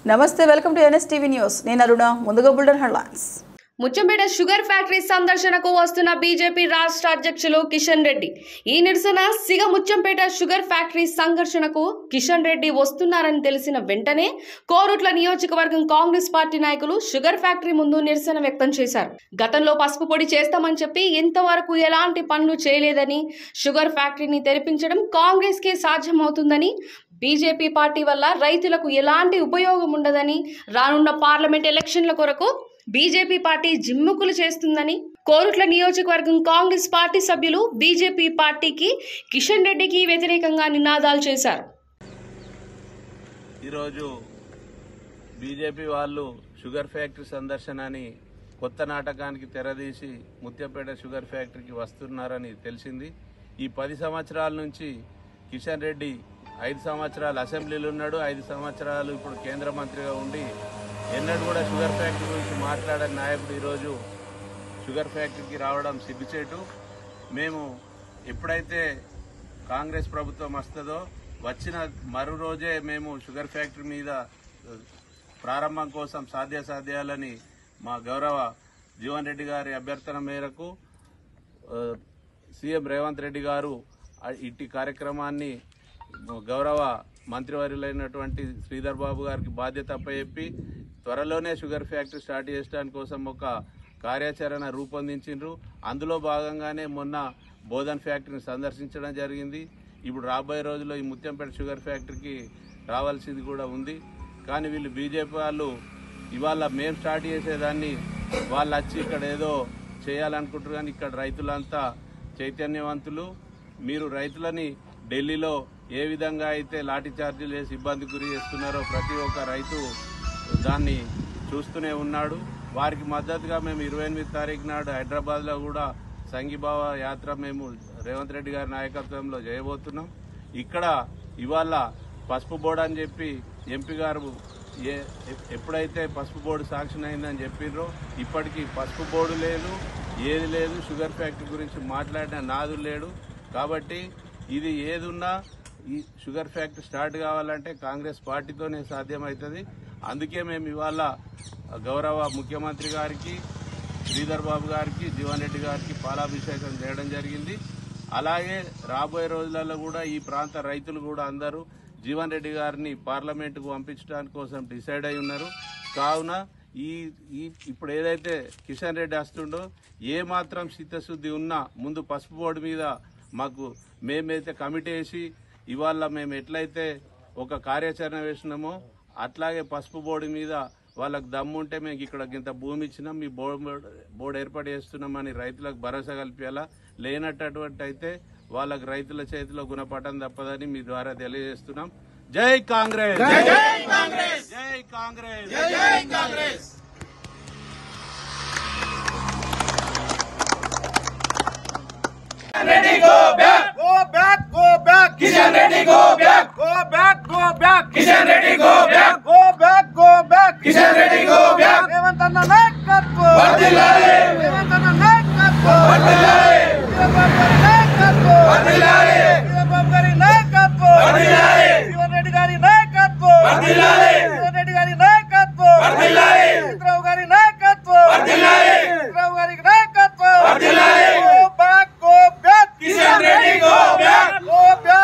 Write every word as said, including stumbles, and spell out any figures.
నమస్తే, welcome to NSTV news. నేను అరుణ. ముందుగా bulletin headlines. Muchampet sugar factory సందర్శనకు వస్తున్న బీజేపీ రాష్ట్ర అధ్యక్షులు కిషన్ రెడ్డి. ఈ నిరసన సిగ ముచ్చంపేట షుగర్ ఫ్యాక్టరీ సంఘర్షణకు కిషన్ రెడ్డి వస్తున్నారని తెలిసిన వెంటనే కోరుట్ల నియోజకవర్గం కాంగ్రెస్ పార్టీ నాయకులు షుగర్ ఫ్యాక్టరీ ముందు నిరసన వ్యక్తం చేశారు. గతంలో పసుపు పొడి చేస్తామని చెప్పి ఇంతవరకు ఎలాంటి పనులు చేయలేదని, షుగర్ ఫ్యాక్టరీని తెరిపించడం కాంగ్రెస్ కే సాధ్యమవుతుందని, బీజేపీ పార్టీ వల్ల రైతులకు ఎలాంటి ఉపయోగం ఉండదని, రానున్న పార్లమెంట్ ఎలక్షన్ల కొరకు బీజేపీ పార్టీ జిమ్ముకులు చేస్తుందని కోరుట్ల నియోజకవర్గం కాంగ్రెస్ పార్టీ సభ్యులు బీజేపీ పార్టీకి కిషన్ రెడ్డికి వ్యతిరేకంగా నినాదాలు చేశారు. ఈరోజు బీజేపీ వాళ్ళు షుగర్ ఫ్యాక్టరీ సందర్శనని కొత్త నాటకానికి తెరదీసి ముత్యంపేట షుగర్ ఫ్యాక్టరీకి వస్తున్నారని తెలిసింది. ఈ పది సంవత్సరాల నుంచి కిషన్ రెడ్డి ఐదు సంవత్సరాలు అసెంబ్లీలో ఉన్నాడు, ఐదు సంవత్సరాలు ఇప్పుడు కేంద్ర మంత్రిగా ఉండి ఎన్నడూ కూడా షుగర్ ఫ్యాక్టరీ గురించి మాట్లాడని నాయకుడు ఈరోజు షుగర్ ఫ్యాక్టరీకి రావడం సిగ్గుచేటు. మేము ఎప్పుడైతే కాంగ్రెస్ ప్రభుత్వం వస్తుందో వచ్చిన మరో రోజే మేము షుగర్ ఫ్యాక్టరీ మీద ప్రారంభం కోసం సాధ్యాసాధ్యాలని మా గౌరవ జీవన్ రెడ్డి గారి అభ్యర్థన మేరకు సీఎం రేవంత్ రెడ్డి గారు ఇట్టి కార్యక్రమాన్ని గౌరవ మంత్రివర్యులైనటువంటి శ్రీధర్ బాబు గారికి బాధ్యత అప్పచెప్పి త్వరలోనే షుగర్ ఫ్యాక్టరీ స్టార్ట్ చేయడానికి కోసం ఒక కార్యాచరణ రూపొందించిండ్రు. అందులో భాగంగానే మొన్న బోధన్ ఫ్యాక్టరీని సందర్శించడం జరిగింది. ఇప్పుడు రాబోయే రోజుల్లో ఈ ముత్యంపేట షుగర్ ఫ్యాక్టరీకి రావాల్సింది కూడా ఉంది. కానీ వీళ్ళు బీజేపీ వాళ్ళు ఇవాళ మేము స్టార్ట్ చేసేదాన్ని వాళ్ళు వచ్చి ఇక్కడ ఏదో చేయాలనుకుంటారు. కానీ ఇక్కడ రైతులంతా చైతన్యవంతులు. మీరు రైతులని ఢిల్లీలో ఏ విధంగా అయితే లాఠీ చార్జీలు వేసి ఇబ్బంది గురి చేస్తున్నారో ప్రతి ఒక్క రైతు దాన్ని చూస్తూనే ఉన్నాడు. వారికి మద్దతుగా మేము ఇరవై ఎనిమిది తారీఖు నాడు హైదరాబాద్లో కూడా సంఘీభావ యాత్ర మేము రేవంత్ రెడ్డి గారి నాయకత్వంలో చేయబోతున్నాం. ఇక్కడ ఇవాళ పసుపు బోర్డు అని చెప్పి ఎంపీ గారు ఏ ఎప్పుడైతే పసుపు బోర్డు శాంక్షన్ అయిందని చెప్పిర్రో ఇప్పటికీ పసుపు బోర్డు లేదు, ఏది లేదు. షుగర్ ఫ్యాక్టరీ గురించి మాట్లాడిన నాదు లేడు. కాబట్టి ఇది ఏదున్నా ఈ షుగర్ ఫ్యాక్టరీ స్టార్ట్ కావాలంటే కాంగ్రెస్ పార్టీతోనే సాధ్యమవుతుంది. అందుకే మేము ఇవాళ గౌరవ ముఖ్యమంత్రి గారికి, శ్రీధర్ బాబు గారికి, జీవన్ రెడ్డి గారికి పాలాభిషేకం చేయడం జరిగింది. అలాగే రాబోయే రోజులలో కూడా ఈ ప్రాంత రైతులు కూడా అందరూ జీవన్ రెడ్డి గారిని పార్లమెంటుకు పంపించడానికి కోసం డిసైడ్ అయి ఉన్నారు. కావున ఈ ఇప్పుడు ఏదైతే కిషన్ రెడ్డి వస్తుండో ఏ మాత్రం చిత్తశుద్ధి ఉన్నా ముందు పసుపు బోర్డు మీద మాకు మేమైతే కమిటీ వేసి ఇవాళ మేము ఎట్లయితే ఒక కార్యాచరణ వేసినామో అట్లాగే పసుపు బోర్డు మీద వాళ్ళకు దమ్ముంటే మేము ఇక్కడ ఇంత భూమి ఇచ్చినాం, మీ బోర్డు బోర్డు ఏర్పాటు చేస్తున్నామని రైతులకు భరోసా కల్పించాలా. లేనటువంటి అయితే వాళ్ళకు రైతుల చేతిలో గుణపటం తప్పదని మీ ద్వారా తెలియజేస్తున్నాం. జై కాంగ్రెస్, జై కాంగ్రెస్, జై కాంగ్రెస్, జై Congress. Ready, go back, go back, go back. Kishan Reddy, go back, go back, go back. Kishan Reddy, go back, go back, go back. Kishan Reddy, go back. Revanth Anna Naik Katko, Vardilale. Revanth Anna Naik Katko, Vardilale.